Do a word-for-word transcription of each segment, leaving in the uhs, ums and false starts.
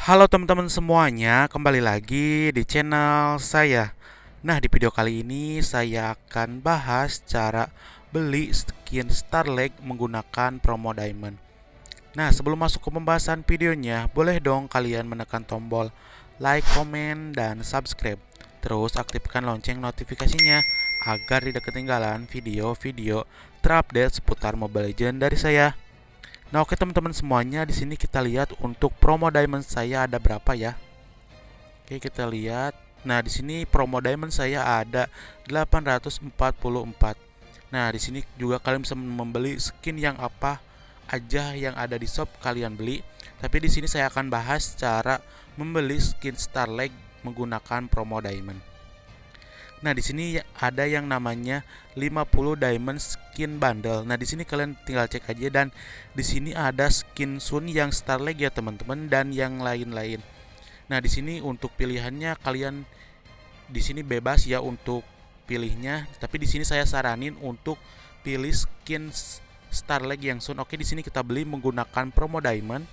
Halo teman-teman semuanya, kembali lagi di channel saya. Nah, di video kali ini saya akan bahas cara beli skin Starleg menggunakan promo diamond. Nah, sebelum masuk ke pembahasan videonya, boleh dong kalian menekan tombol like, komen, dan subscribe. Terus aktifkan lonceng notifikasinya agar tidak ketinggalan video-video terupdate seputar Mobile Legends dari saya. Nah, oke teman-teman semuanya, di sini kita lihat untuk promo diamond saya ada berapa ya. Oke, kita lihat. Nah, di sini promo diamond saya ada delapan ratus empat puluh empat. Nah, di sini juga kalian bisa membeli skin yang apa aja yang ada di shop kalian beli. Tapi di sini saya akan bahas cara membeli skin Starleg menggunakan promo diamond. Nah, di sini ada yang namanya lima puluh diamond skin bundle. Nah, di sini kalian tinggal cek aja, dan di sini ada skin Sun yang Starleg ya, teman-teman, dan yang lain-lain. Nah, di sini untuk pilihannya kalian di sini bebas ya untuk pilihnya, tapi di sini saya saranin untuk pilih skin Starleg yang Sun. Oke, di sini kita beli menggunakan promo diamond.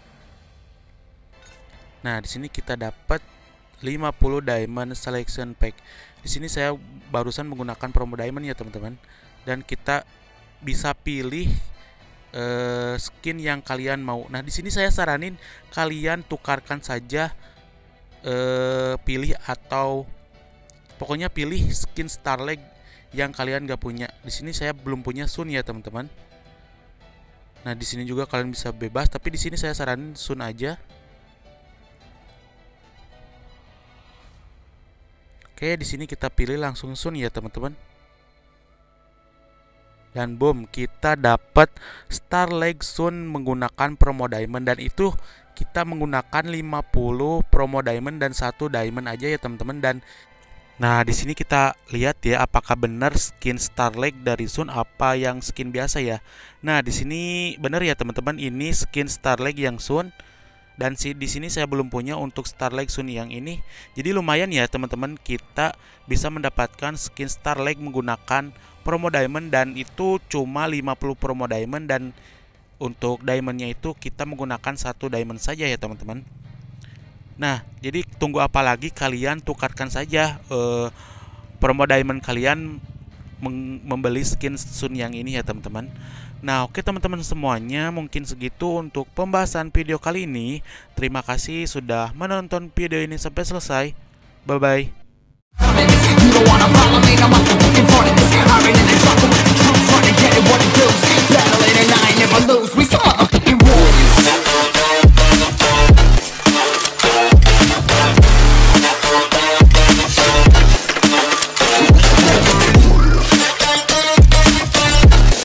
Nah, di sini kita dapat lima puluh diamond selection pack. Di sini saya barusan menggunakan promo diamond ya, teman-teman. Dan kita bisa pilih uh, skin yang kalian mau. Nah, di sini saya saranin kalian tukarkan saja, uh, pilih atau pokoknya pilih skin Starleg yang kalian gak punya. Di sini saya belum punya Sun ya, teman-teman. Nah, di sini juga kalian bisa bebas, tapi di sini saya saranin Sun aja. Oke, di sini kita pilih langsung Sun ya, teman-teman. Dan boom, kita dapat Starleg Sun menggunakan promo diamond, dan itu kita menggunakan lima puluh promo diamond dan satu diamond aja ya, teman-teman. Dan nah, di sini kita lihat ya apakah benar skin Starleg dari Sun apa yang skin biasa ya. Nah, di sini benar ya, teman-teman, ini skin Starleg yang Sun. Dan si di sini saya belum punya untuk Starleg Sun yang ini. Jadi lumayan ya, teman-teman, kita bisa mendapatkan skin Starleg menggunakan promo diamond, dan itu cuma lima puluh promo diamond, dan untuk diamondnya itu kita menggunakan satu diamond saja ya, teman-teman. Nah, jadi tunggu apa lagi, kalian tukarkan saja eh, promo diamond kalian membeli skin Sun yang ini ya, teman-teman. Nah, oke teman-teman semuanya, mungkin segitu untuk pembahasan video kali ini. Terima kasih sudah menonton video ini sampai selesai. Bye bye.